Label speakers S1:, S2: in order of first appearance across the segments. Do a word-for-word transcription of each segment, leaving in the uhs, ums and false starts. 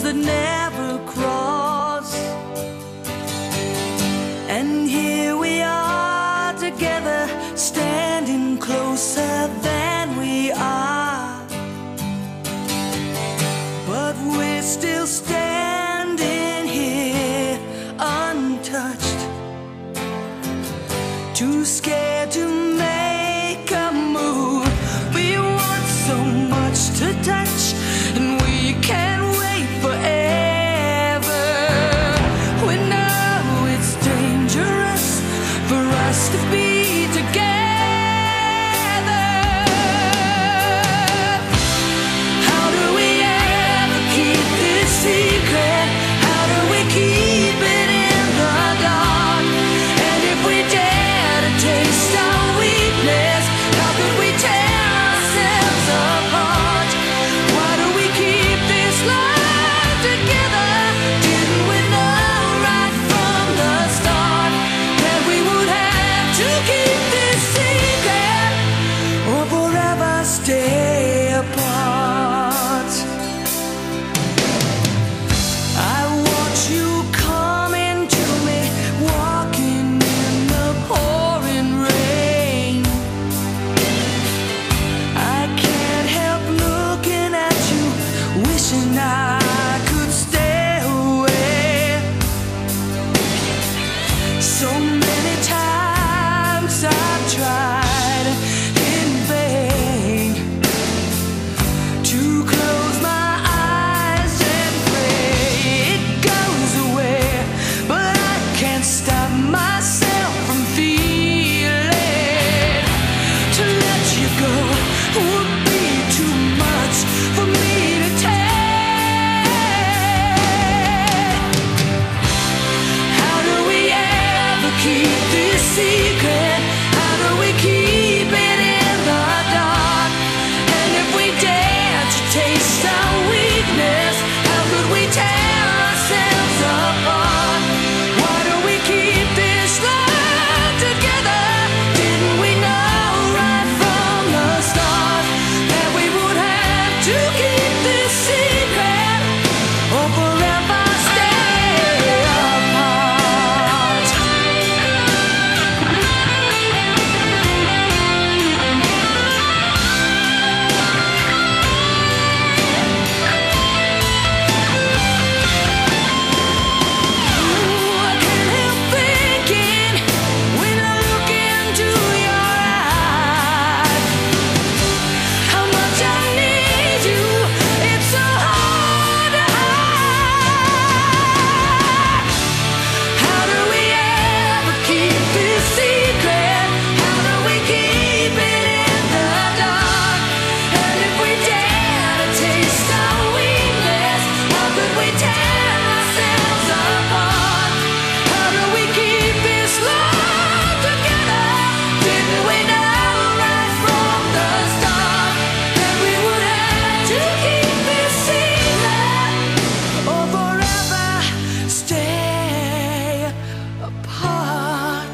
S1: that never cross. And here we are together, standing closer than we are. But we're still standing here untouched, too scared to make a move. We want so much to touch, and we can't wait forever. We know it's dangerous for us to be together. How do we ever keep this secret? How do we keep it in the dark? And if we dare to taste our weakness, how could we tear ourselves apart? Why do we keep this life together? Didn't we know right from the start that we would have to keep this secret or forever stay apart? I watch you coming to me, walking in the pouring rain. I can't help looking at you, wishing I could stay away. So many times I've tried in vain to close my eyes and pray it goes away, but I can't stop myself from feeling. To let you go would be too much for me to take. How do we ever keep this secret? How do we keep it in the dark? And if we dare to taste our weakness, how could we tear ourselves apart? Why do we keep this life together? Didn't we know right from the start that we would have to keep this secret or forever stay apart? Ooh, I can't help thinking when I look into your eyes how much I need you. It's so hard to hide. How do we ever keep this secret? How do we keep it in the dark? And if we dare to taste our weakness, how could we tear ourselves apart? How do we keep this love together? Didn't we know right from the start that we would have to keep this secret or forever stay apart?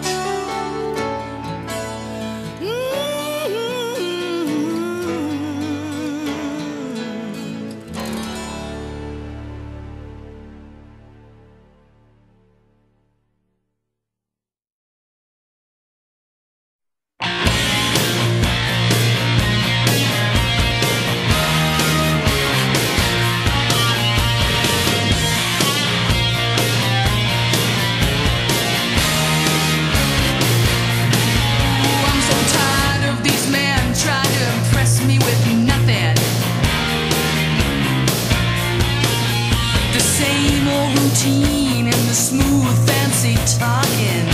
S1: I'm so tired of these men trying to impress me with nothing. The same old routine and the smooth fancy talking.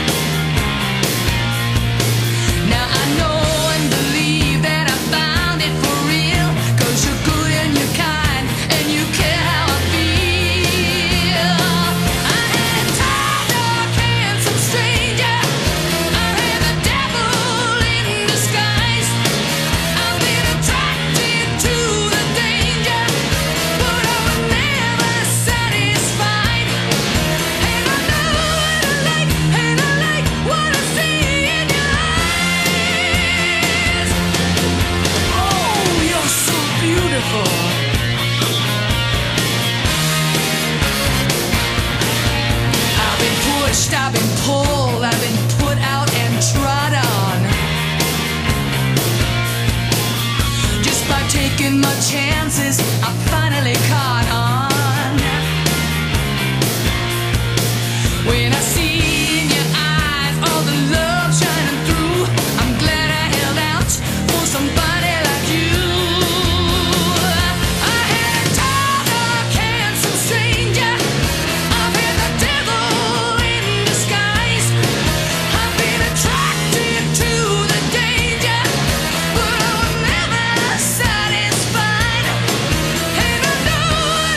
S1: Now I know and believe that I found it for real, 'cause you're good and you're kind and you care how I feel. I had a tired, handsome stranger. I had the devil in disguise. I've been attracted to the danger, but I was never satisfied. And taking my chances. I finally caught on. When I see in your eyes all the love shining through, I'm glad I held out for somebody like you. I had a dark, handsome stranger. I've been the devil in disguise. I've been attracted to the danger, but I was never satisfied. And I know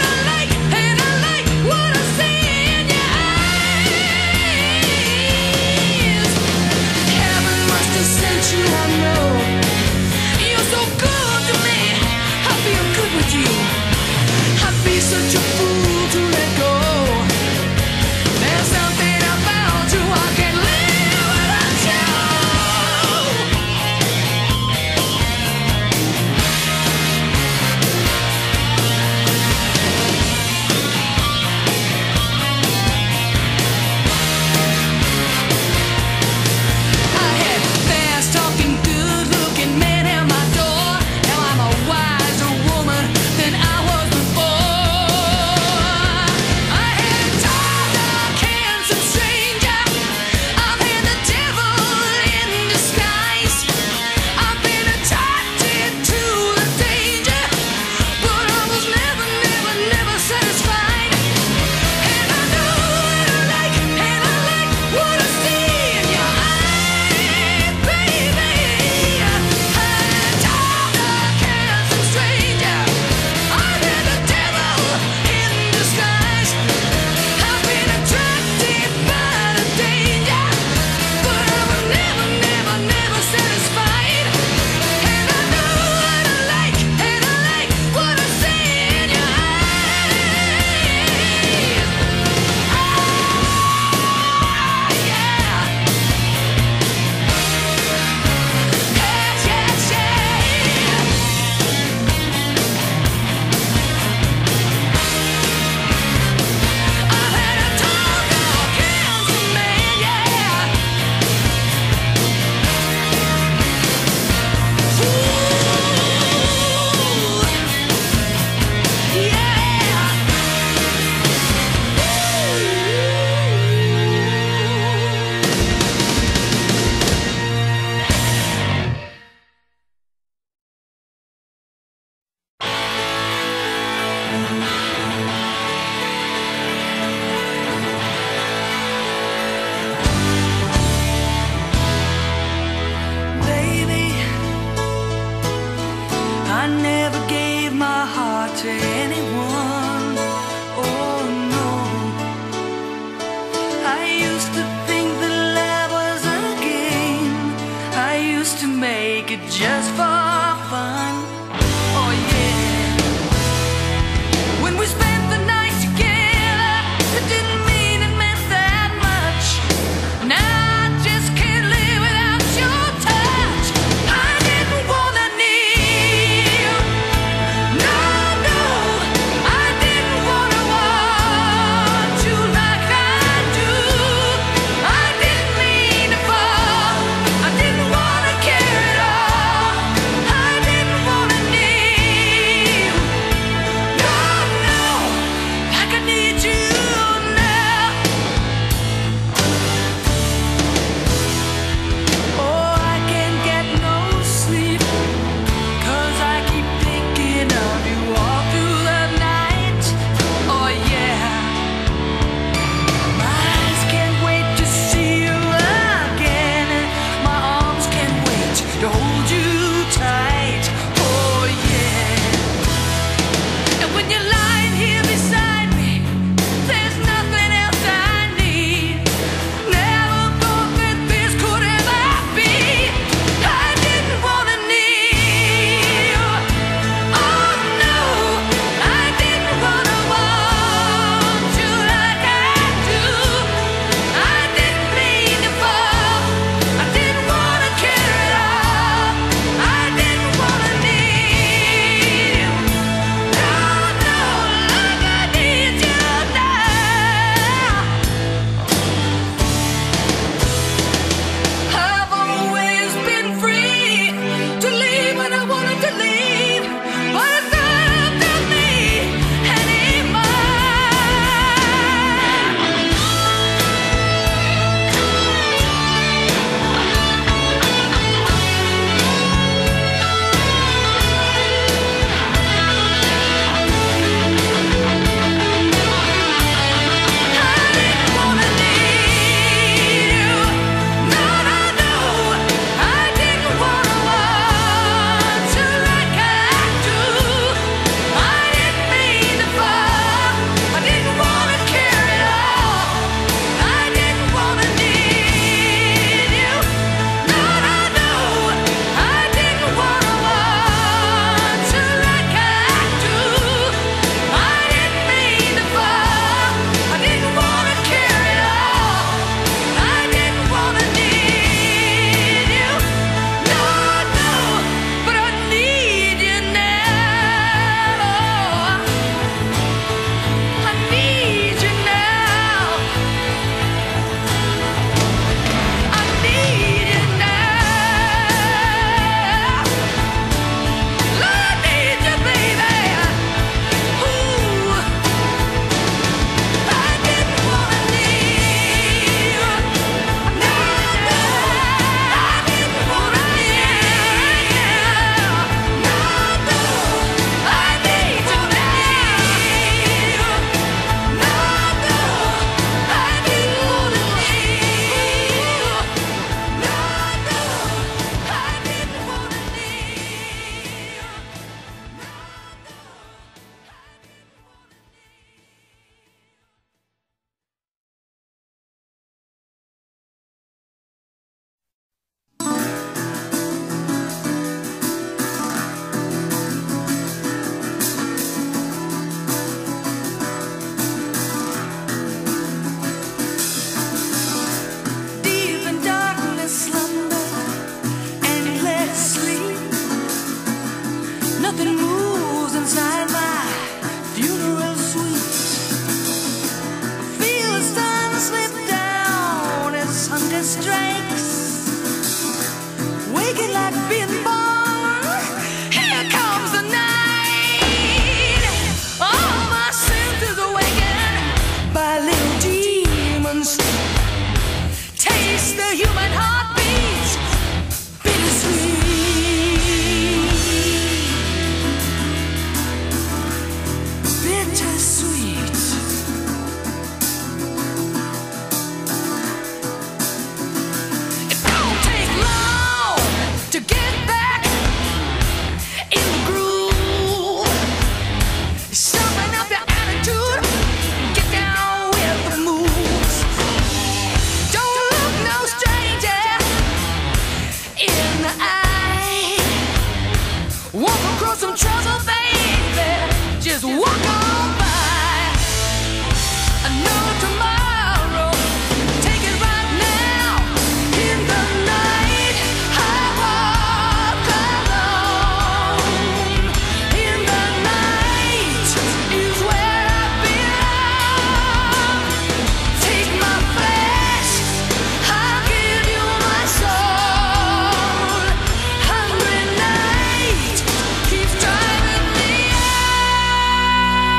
S1: Walk across some trouble, baby. Just walk on by. I know tomorrow. Take it right now. In the night, I walk alone. In the night is where I belong. Take my flesh, I'll give you my soul. Hungry night keeps driving me out.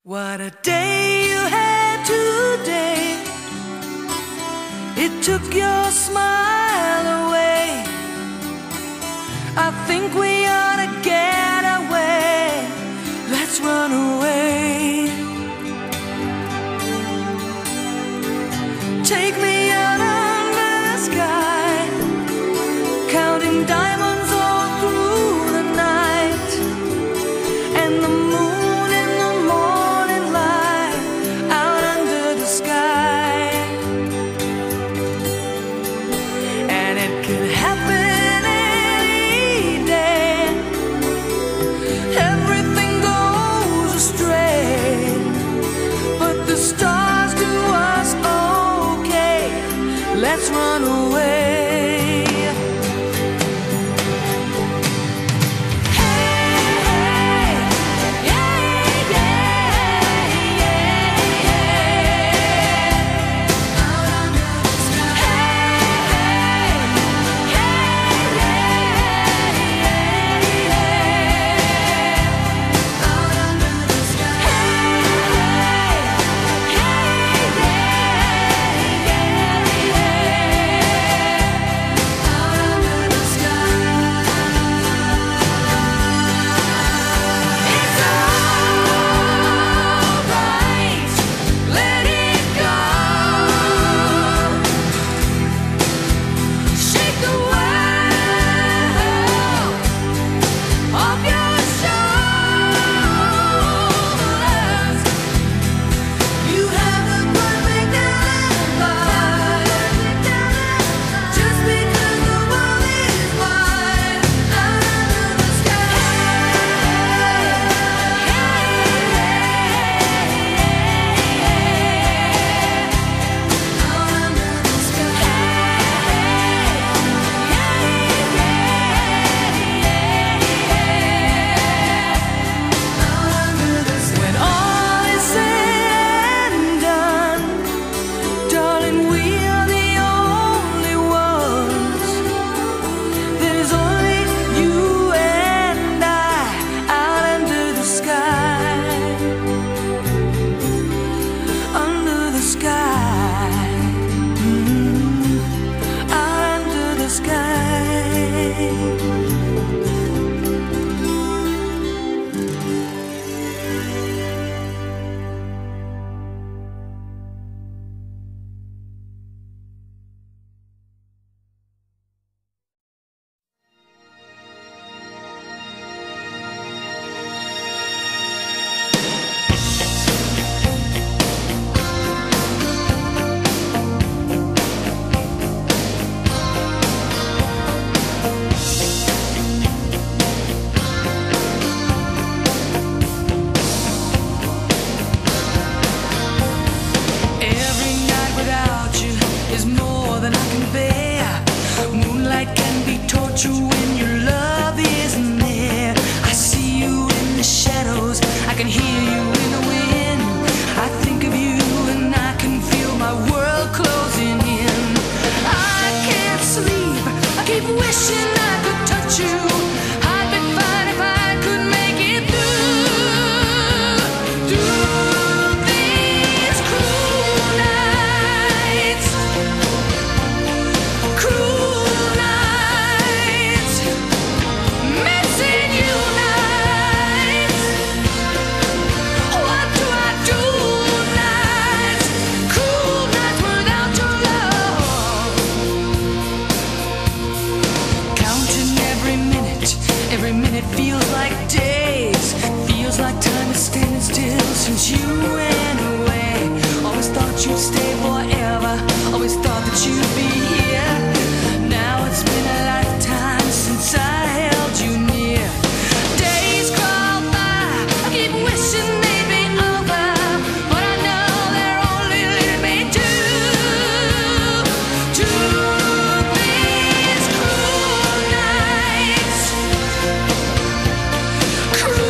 S1: What a day you had today. It took your smile away. I think we ought to get away. Let's run away. Take me out under the sky, counting diamonds all through the night, and the moon in the morning light out under the sky. And it could happen any day. Everything goes astray, but the stars do us okay. Let's run away.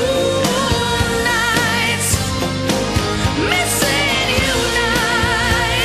S2: Missing you now.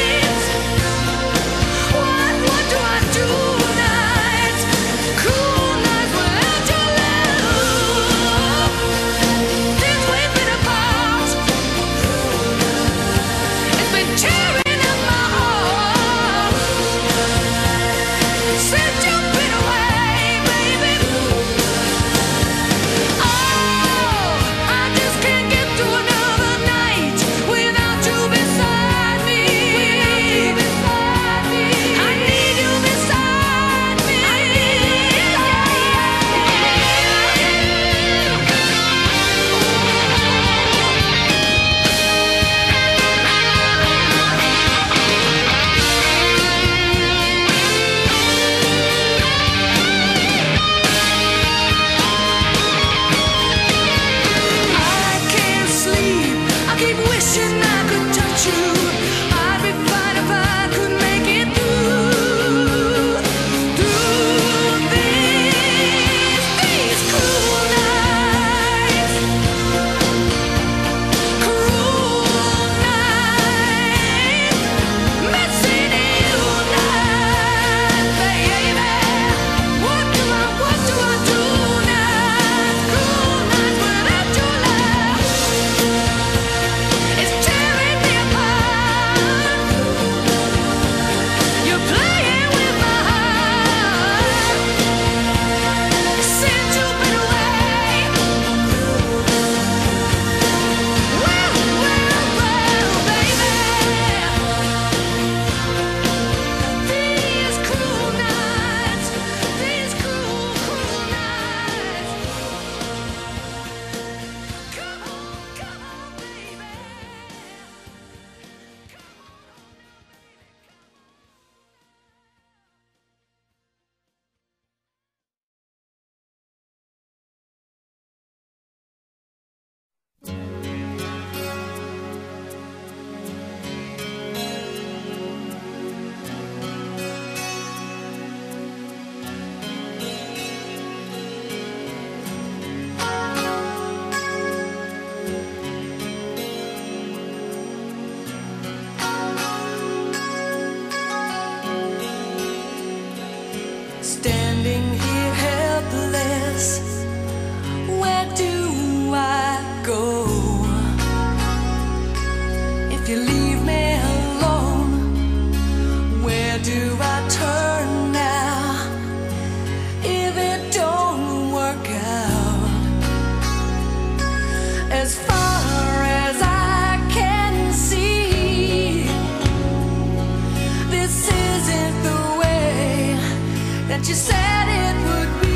S1: this isn't the way that you said it would be.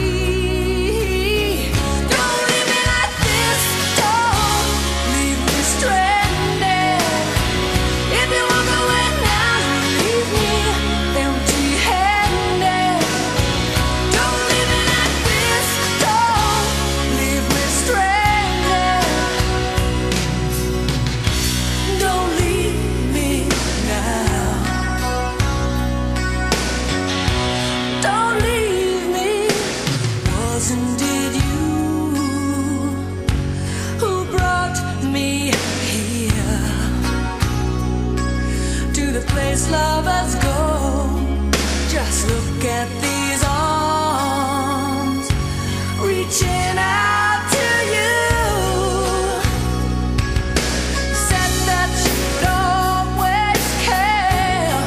S1: Don't leave me like this, don't leave me stranded. If you walk away now, leave me empty-handed. Don't leave me like this, don't leave me stranded. Don't leave me now. Don't leave me. Wasn't it you who brought me here, to the place lovers go? Just look at these arms reaching out to you. Said that you'd always care.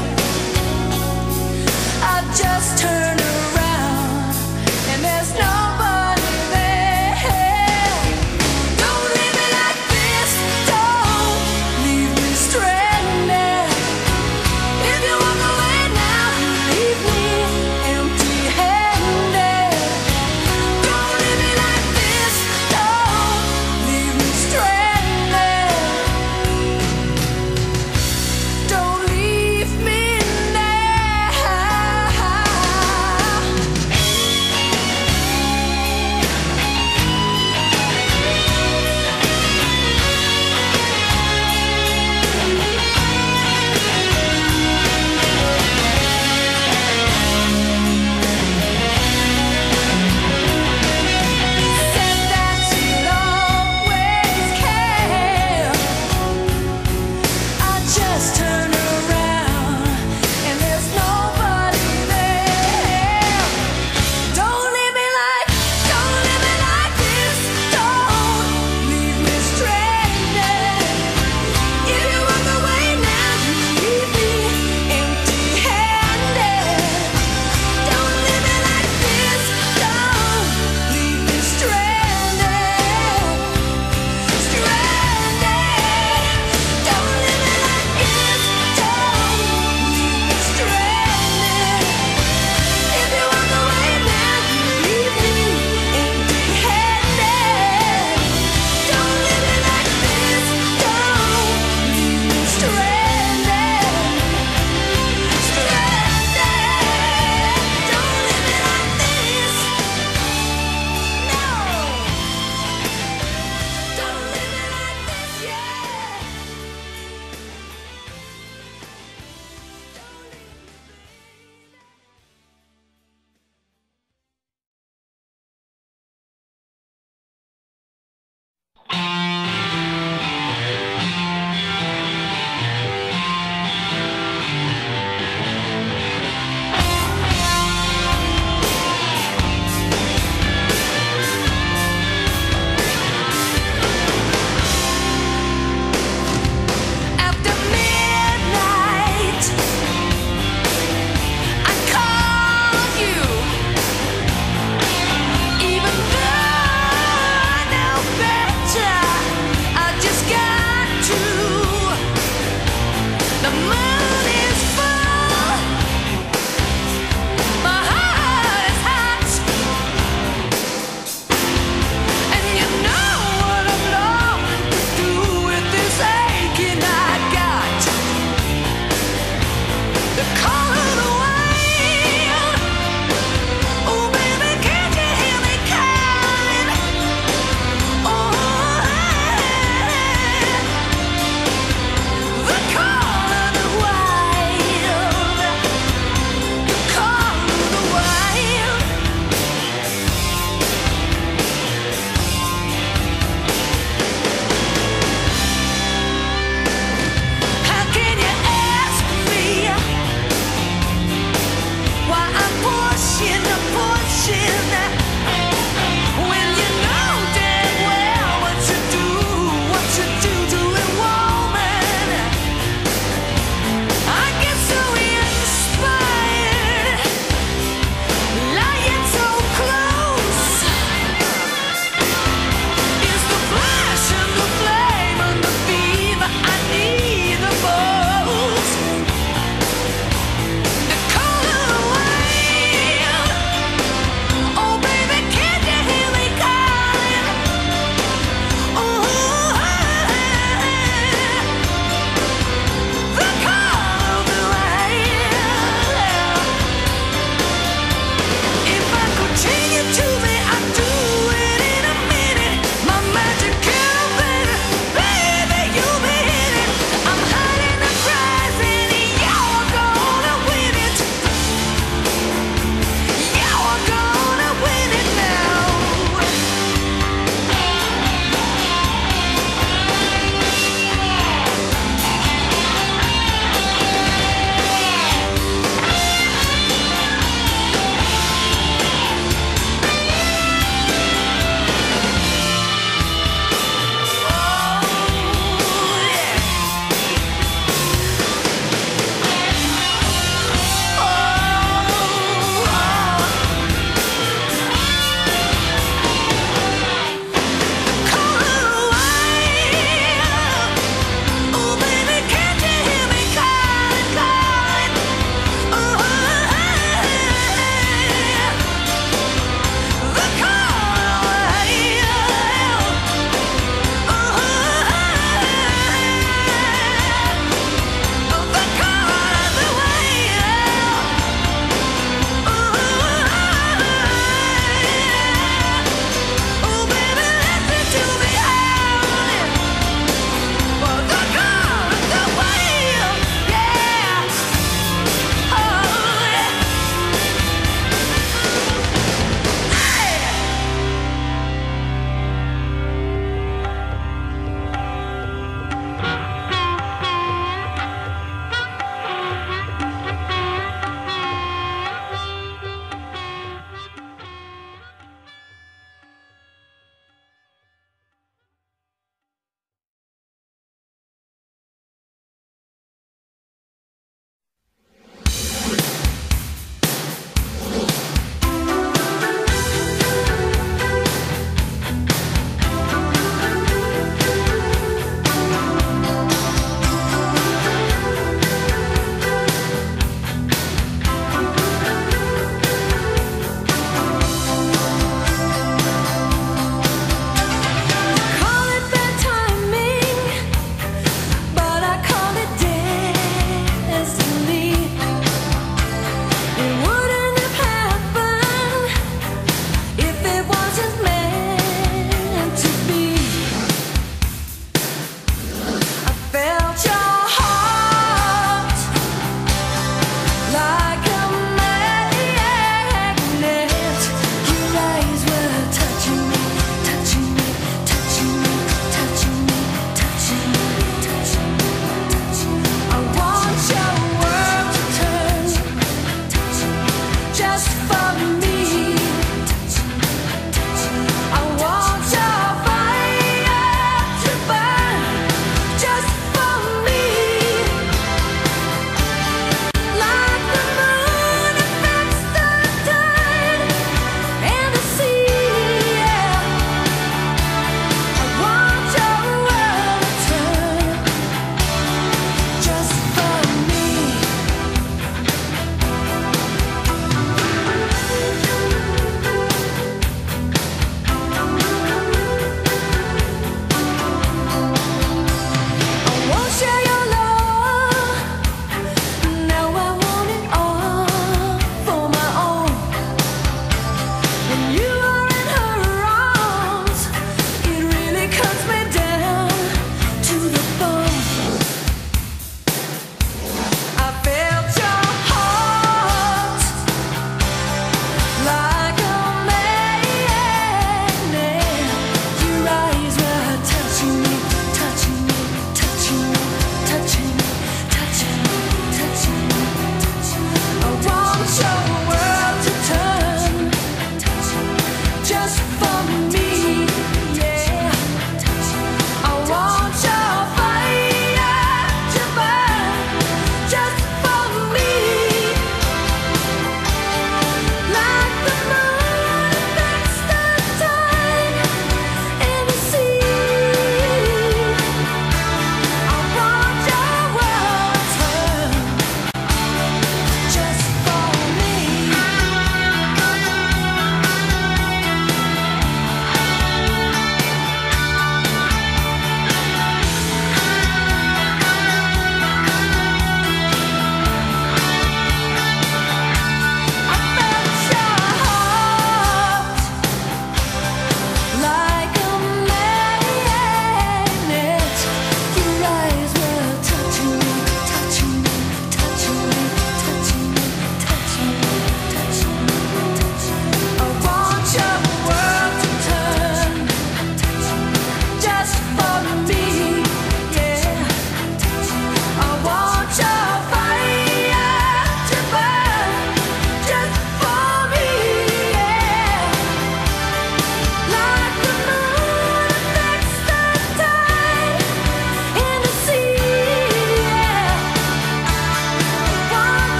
S1: I just turn around and there's nobody there. Don't leave me like this, don't leave me stranded. If you walk away now, leave me empty.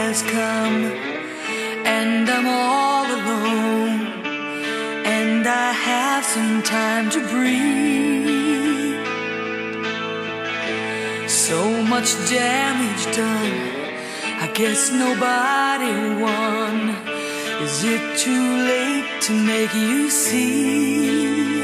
S1: has come, and I'm all alone, and I have some time to breathe. So much damage done, I guess nobody won. Is it too late to make you see?